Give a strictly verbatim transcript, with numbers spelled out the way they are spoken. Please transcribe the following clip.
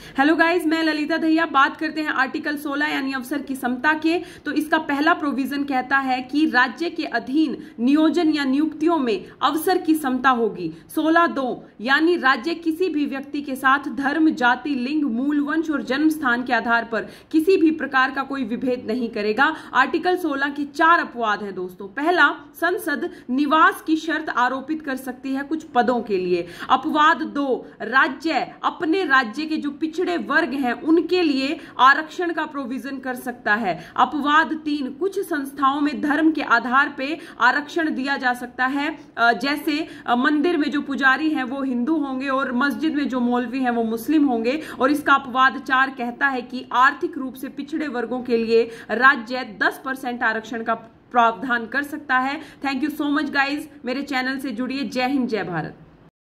Hello guys, मैं ललिता दहिया। बात करते हैं आर्टिकल सोलह यानी अवसर की समता के। तो इसका पहला प्रोविजन कहता है कि राज्य के अधीन नियोजन या नियुक्तियों में अवसर की समता होगी। सोलह दो यानी राज्य किसी भी व्यक्ति के साथ धर्म, जाति, लिंग, मूल, वंश और जन्म स्थान के आधार पर किसी भी प्रकार का कोई विभेद नहीं करेगा। आर्टिकल सोलह की चार अपवाद हैं दोस्तों। पहला, संसद निवास की शर्त आरोपित कर सकती है कुछ पदों के लिए। अपवाद दो, राज्य अपने राज्य के जो पिछड़े वर्ग हैं उनके लिए आरक्षण का प्रोविजन कर सकता है। अपवाद तीन, कुछ संस्थाओं में धर्म के आधार पे आरक्षण दिया जा सकता है, जैसे मंदिर में जो पुजारी हैं वो हिंदू होंगे और मस्जिद में जो मौलवी हैं वो मुस्लिम होंगे। और इसका अपवाद चार कहता है कि आर्थिक रूप से पिछड़े वर्गों के लिए राज्य दस परसेंट आरक्षण का प्रावधान कर सकता है। Thank you so much guys, मेरे चैनल से जुड़िए। जय हिंद, जय भारत।